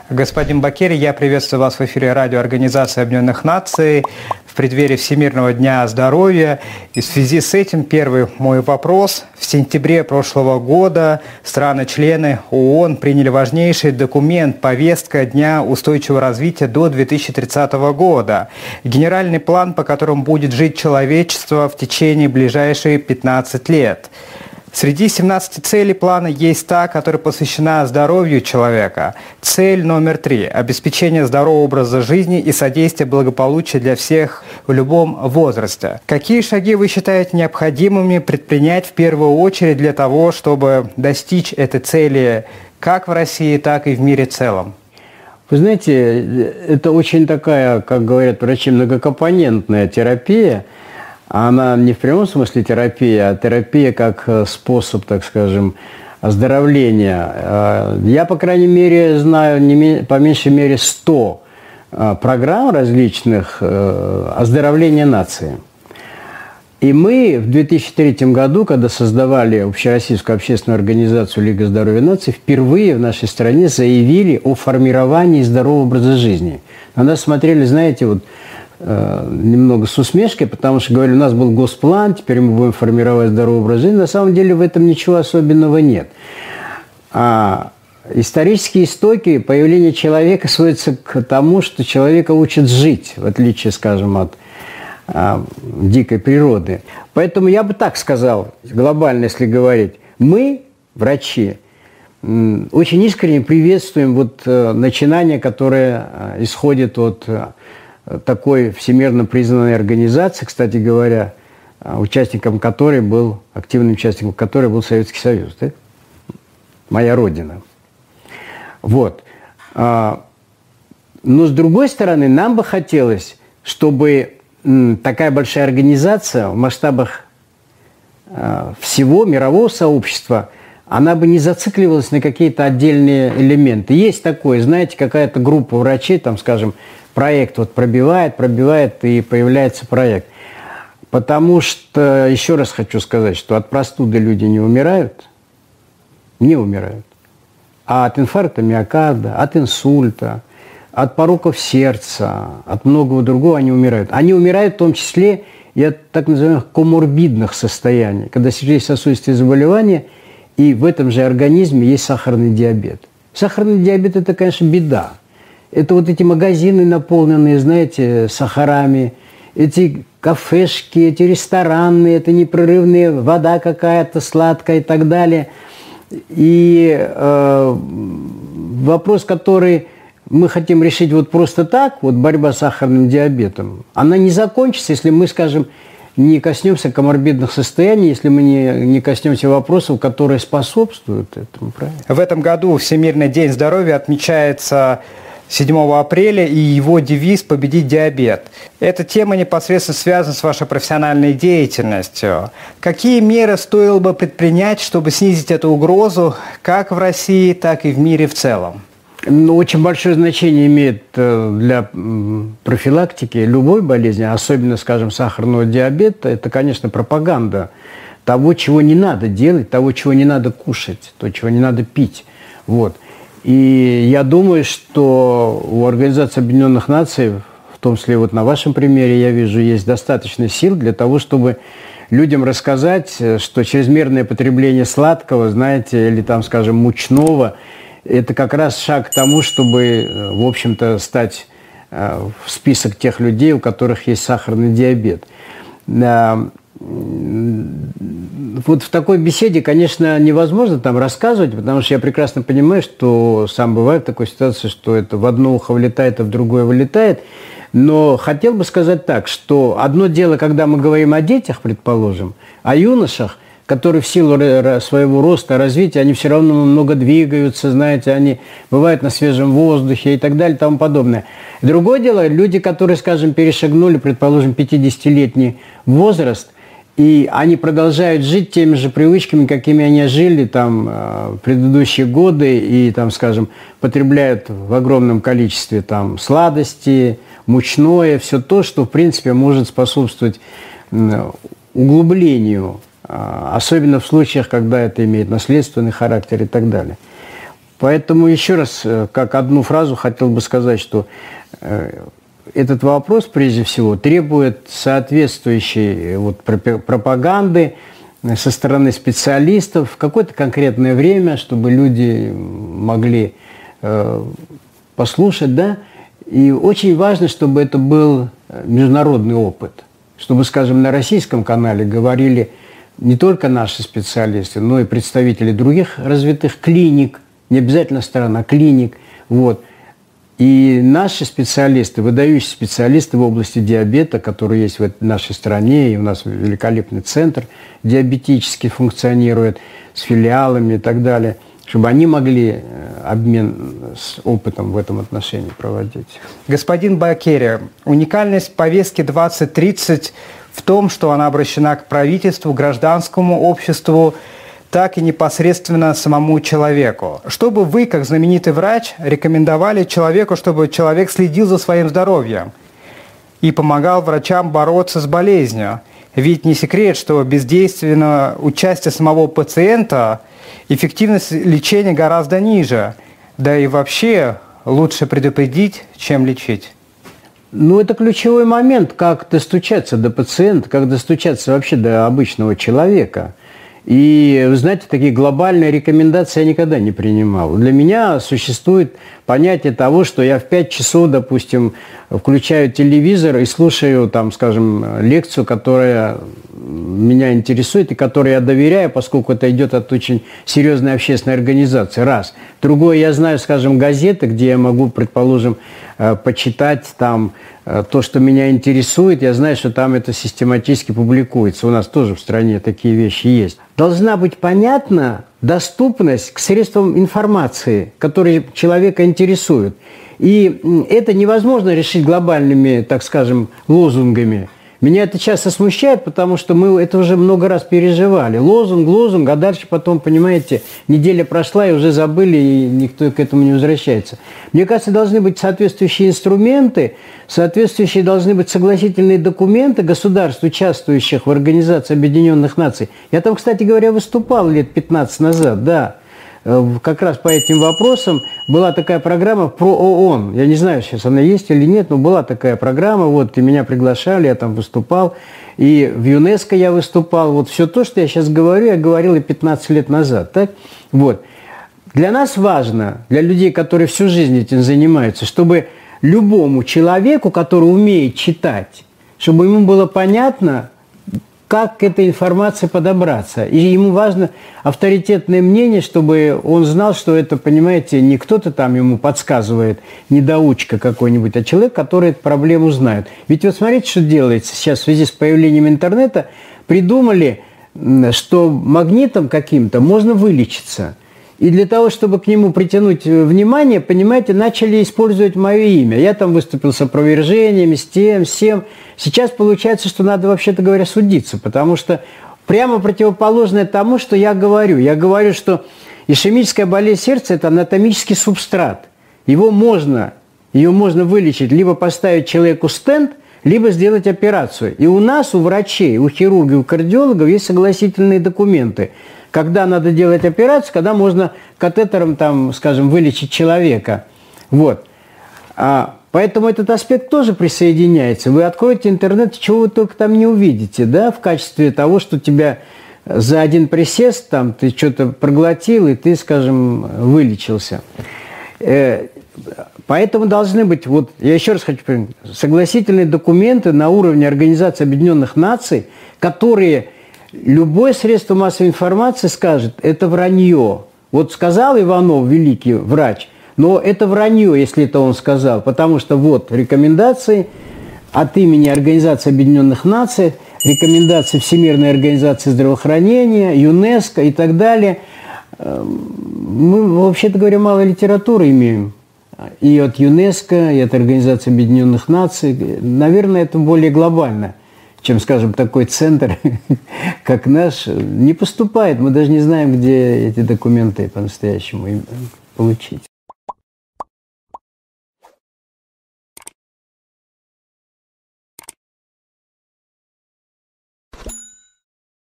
Господин Бакери, я приветствую вас в эфире радио Организации Объединенных Наций в преддверии Всемирного дня здоровья. И в связи с этим первый мой вопрос. В сентябре прошлого года страны-члены ООН приняли важнейший документ «Повестка Дня устойчивого развития до 2030 года». Генеральный план, по которому будет жить человечество в течение ближайших 15 лет. Среди 17 целей плана есть та, которая посвящена здоровью человека. Цель номер 3 – обеспечение здорового образа жизни и содействие благополучию для всех в любом возрасте. Какие шаги вы считаете необходимыми предпринять в первую очередь для того, чтобы достичь этой цели как в России, так и в мире в целом? Вы знаете, это очень такая, как говорят врачи, многокомпонентная терапия. Она не в прямом смысле терапия, а терапия как способ, так скажем, оздоровления. Я, по крайней мере, знаю по меньшей мере 100 программ различных оздоровления нации. И мы в 2003 году, когда создавали Общероссийскую общественную организацию Лига здоровья наций, впервые в нашей стране заявили о формировании здорового образа жизни. На нас смотрели, знаете, вот немного с усмешкой, потому что, говорили, у нас был госплан, теперь мы будем формировать здоровый образ жизни. На самом деле в этом ничего особенного нет. А исторические истоки появления человека сводятся к тому, что человека учат жить, в отличие, скажем, от дикой природы. Поэтому я бы так сказал, глобально, если говорить, мы, врачи, очень искренне приветствуем вот начинание, которое исходит от такой всемирно признанной организации, кстати говоря, участником которой был, активным участником которой был Советский Союз, да? Моя родина. Вот. Но с другой стороны, нам бы хотелось, чтобы такая большая организация в масштабах всего мирового сообщества, она бы не зацикливалась на какие-то отдельные элементы. Есть такое, знаете, какая-то группа врачей, там, скажем, проект вот пробивает, и появляется проект. Потому что, еще раз хочу сказать, что от простуды люди не умирают, а от инфаркта миокарда, от инсульта, от пороков сердца, от многого другого они умирают. Они умирают в том числе и от так называемых коморбидных состояний, когда сердечно-сосудистые заболевания, и в этом же организме есть сахарный диабет. Сахарный диабет – это, конечно, беда. Это вот эти магазины, наполненные, знаете, сахарами, эти кафешки, эти рестораны, это непрерывная вода какая-то сладкая и так далее. И вопрос, который мы хотим решить вот просто так, вот борьба с сахарным диабетом, она не закончится, если мы, скажем, не коснемся коморбидных состояний, если мы не коснемся вопросов, которые способствуют этому. Правильно? В этом году Всемирный день здоровья отмечается 7 апреля, и его девиз «Победить диабет». Эта тема непосредственно связана с вашей профессиональной деятельностью. Какие меры стоило бы предпринять, чтобы снизить эту угрозу как в России, так и в мире в целом? Очень большое значение имеет для профилактики любой болезни, особенно, скажем, сахарного диабета, это, конечно, пропаганда того, чего не надо делать, того, чего не надо кушать, того, чего не надо пить. Вот. И я думаю, что у Организации Объединенных Наций, в том числе вот на вашем примере, я вижу, есть достаточно сил для того, чтобы людям рассказать, что чрезмерное потребление сладкого, знаете, или там, скажем, мучного, это как раз шаг к тому, чтобы, в общем-то, стать в список тех людей, у которых есть сахарный диабет. Вот в такой беседе, конечно, невозможно там рассказывать, потому что я прекрасно понимаю, что сам бывает в такой ситуации, что это в одно ухо влетает, а в другое вылетает. Но хотел бы сказать так, что одно дело, когда мы говорим о детях, предположим, о юношах, которые в силу своего роста, развития, они все равно много двигаются, знаете, они бывают на свежем воздухе и так далее и тому подобное. Другое дело, люди, которые, скажем, перешагнули, предположим, 50-летний возраст, и они продолжают жить теми же привычками, какими они жили там в предыдущие годы, и там, скажем, потребляют в огромном количестве там сладости, мучное, все то, что, в принципе, может способствовать углублению, особенно в случаях, когда это имеет наследственный характер и так далее. Поэтому еще раз, как одну фразу хотел бы сказать, что этот вопрос, прежде всего, требует соответствующей пропаганды со стороны специалистов в какое-то конкретное время, чтобы люди могли послушать, да. И очень важно, чтобы это был международный опыт, чтобы, скажем, на российском канале говорили не только наши специалисты, но и представители других развитых клиник, не обязательно сторона клиник, вот. И наши специалисты, выдающиеся специалисты в области диабета, которые есть в нашей стране, и у нас великолепный центр диабетический функционирует с филиалами и так далее, чтобы они могли обмен с опытом в этом отношении проводить. Господин Бакери, уникальность повестки 2030 в том, что она обращена к правительству, гражданскому обществу, так и непосредственно самому человеку. Что бы вы, как знаменитый врач, рекомендовали человеку, чтобы человек следил за своим здоровьем и помогал врачам бороться с болезнью? Ведь не секрет, что бездейственного участия самого пациента эффективность лечения гораздо ниже. Да и вообще лучше предупредить, чем лечить. Ну, это ключевой момент, как достучаться до пациента, как достучаться вообще до обычного человека. И, вы знаете, такие глобальные рекомендации я никогда не принимал. Для меня существует понятие того, что я в 5 часов, допустим, включаю телевизор и слушаю, там, скажем, лекцию, которая меня интересует и которой я доверяю, поскольку это идет от очень серьезной общественной организации. Раз. Другое, я знаю, скажем, газеты, где я могу, предположим, почитать там то, что меня интересует. Я знаю, что там это систематически публикуется. У нас тоже в стране такие вещи есть. Должна быть понятна доступность к средствам информации, которые человека интересуют. И это невозможно решить глобальными, так скажем, лозунгами. Меня это часто смущает, потому что мы это уже много раз переживали. Лозунг, а дальше потом, понимаете, неделя прошла и уже забыли, и никто к этому не возвращается. Мне кажется, должны быть соответствующие инструменты, соответствующие должны быть согласительные документы государств, участвующих в Организации Объединенных Наций. Я там, кстати говоря, выступал лет 15 назад, да. Как раз по этим вопросам была такая программа про ООН. Я не знаю, сейчас она есть или нет, но была такая программа, вот, и меня приглашали, я там выступал, и в ЮНЕСКО я выступал. Вот все то, что я сейчас говорю, я говорил и 15 лет назад, так? Вот. Для нас важно, для людей, которые всю жизнь этим занимаются, чтобы любому человеку, который умеет читать, чтобы ему было понятно, как к этой информации подобраться. И ему важно авторитетное мнение, чтобы он знал, что это, понимаете, не кто-то там ему подсказывает, недоучка какой-нибудь, а человек, который эту проблему знает. Ведь вот смотрите, что делается сейчас в связи с появлением интернета. Придумали, что магнитом каким-то можно вылечиться. И для того, чтобы к нему притянуть внимание, понимаете, начали использовать мое имя. Я там выступил с опровержениями, с тем, с тем. Сейчас получается, что надо, вообще-то говоря, судиться, потому что прямо противоположное тому, что я говорю. Я говорю, что ишемическая болезнь сердца – это анатомический субстрат. Ее можно вылечить, либо поставить человеку стенд, либо сделать операцию. И у нас, у врачей, у хирургов, у кардиологов есть согласительные документы. Когда надо делать операцию, когда можно катетером, там, скажем, вылечить человека. Вот. Поэтому этот аспект тоже присоединяется. Вы откроете интернет, чего вы только там не увидите, да, в качестве того, что тебя за один присест, там, ты что-то проглотил, и ты, скажем, вылечился. Поэтому должны быть, вот я еще раз хочу сказать, согласительные документы на уровне Организации Объединенных Наций, которые любое средство массовой информации скажет, это вранье. Вот сказал Иванов, великий врач, но это вранье, если это он сказал, потому что вот рекомендации от имени Организации Объединенных Наций, рекомендации Всемирной организации здравоохранения, ЮНЕСКО и так далее. Мы, вообще-то говоря, мало литературы имеем. И от ЮНЕСКО, и от Организации Объединенных Наций. Наверное, это более глобально, чем, скажем, такой центр, как наш, не поступает. Мы даже не знаем, где эти документы по-настоящему получить.